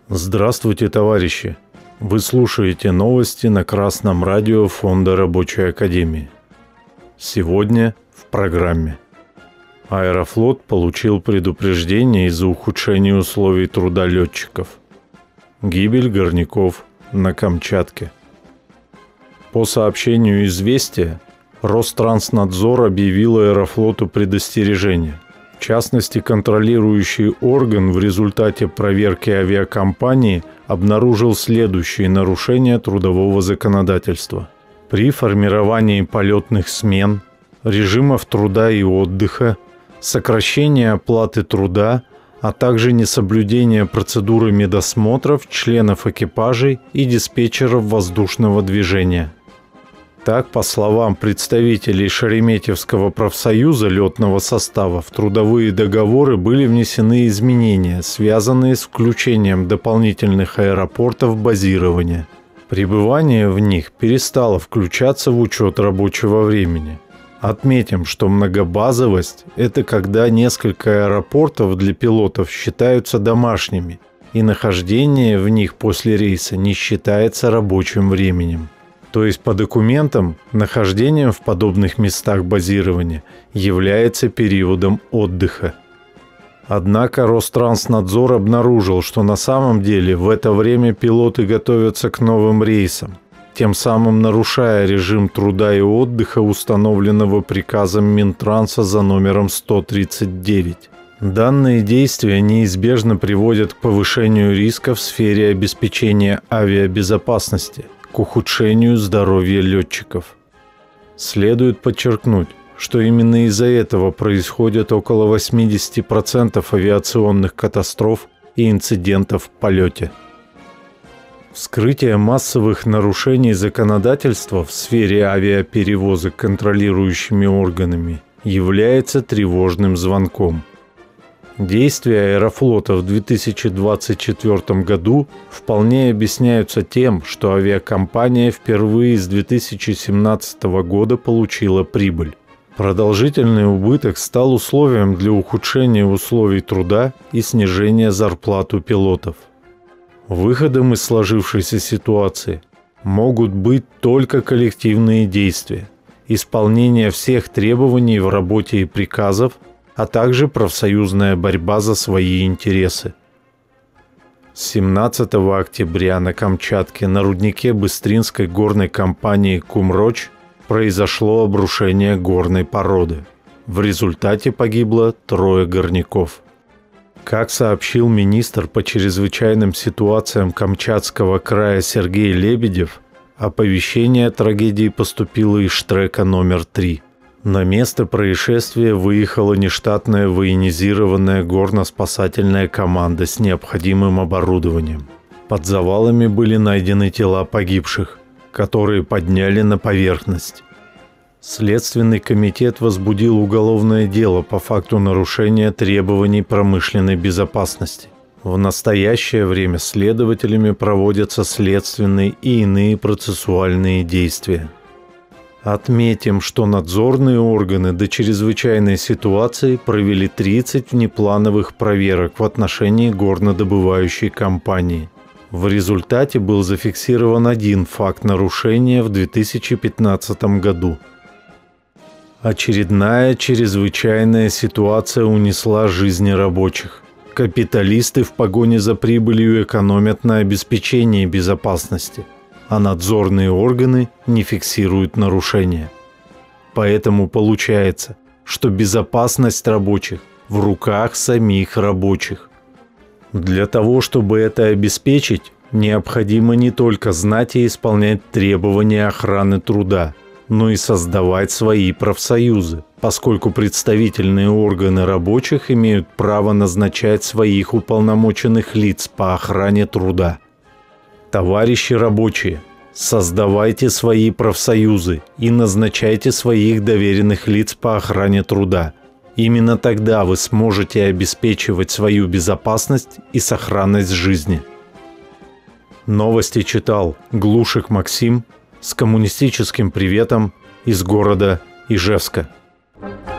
Здравствуйте, товарищи! Вы слушаете новости на Красном радио Фонда Рабочей Академии. Сегодня в программе. Аэрофлот получил предупреждение из-за ухудшения условий труда летчиков. Гибель горняков на Камчатке. По сообщению «Известия», Ространснадзор объявил Аэрофлоту предостережение. В частности, контролирующий орган в результате проверки авиакомпании обнаружил следующие нарушения трудового законодательства. При формировании полетных смен, режимов труда и отдыха, сокращение оплаты труда, а также несоблюдение процедуры медосмотров членов экипажей и диспетчеров воздушного движения. Так, по словам представителей Шереметьевского профсоюза летного состава, в трудовые договоры были внесены изменения, связанные с включением дополнительных аэропортов базирования. Пребывание в них перестало включаться в учет рабочего времени. Отметим, что многобазовость – это когда несколько аэропортов для пилотов считаются домашними, и нахождение в них после рейса не считается рабочим временем. То есть по документам нахождение в подобных местах базирования является периодом отдыха. Однако Ространснадзор обнаружил, что на самом деле в это время пилоты готовятся к новым рейсам, тем самым нарушая режим труда и отдыха, установленного приказом Минтранса за номером 139. Данные действия неизбежно приводят к повышению риска в сфере обеспечения авиабезопасности, к ухудшению здоровья летчиков. Следует подчеркнуть, что именно из-за этого происходит около 80% авиационных катастроф и инцидентов в полете. Вскрытие массовых нарушений законодательства в сфере авиаперевозок контролирующими органами является тревожным звонком. Действия Аэрофлота в 2024 году вполне объясняются тем, что авиакомпания впервые с 2017 года получила прибыль. Продолжительный убыток стал условием для ухудшения условий труда и снижения зарплат у пилотов. Выходом из сложившейся ситуации могут быть только коллективные действия, исполнение всех требований в работе и приказов, а также профсоюзная борьба за свои интересы. 17 октября на Камчатке на руднике Быстринской горной компании «Кумроч» произошло обрушение горной породы. В результате погибло 3 горняков. Как сообщил министр по чрезвычайным ситуациям Камчатского края Сергей Лебедев, оповещение о трагедии поступило из штрека номер 3. На место происшествия выехала нештатная военизированная горно-спасательная команда с необходимым оборудованием. Под завалами были найдены тела погибших, которые подняли на поверхность. Следственный комитет возбудил уголовное дело по факту нарушения требований промышленной безопасности. В настоящее время следователями проводятся следственные и иные процессуальные действия. Отметим, что надзорные органы до чрезвычайной ситуации провели 30 внеплановых проверок в отношении горнодобывающей компании. В результате был зафиксирован 1 факт нарушения в 2015 году. Очередная чрезвычайная ситуация унесла жизни рабочих. Капиталисты в погоне за прибылью экономят на обеспечении безопасности, а надзорные органы не фиксируют нарушения. Поэтому получается, что безопасность рабочих в руках самих рабочих. Для того, чтобы это обеспечить, необходимо не только знать и исполнять требования охраны труда, но и создавать свои профсоюзы, поскольку представительные органы рабочих имеют право назначать своих уполномоченных лиц по охране труда. Товарищи рабочие, создавайте свои профсоюзы и назначайте своих доверенных лиц по охране труда. Именно тогда вы сможете обеспечивать свою безопасность и сохранность жизни. Новости читал Глушек Максим с коммунистическим приветом из города Ижевска.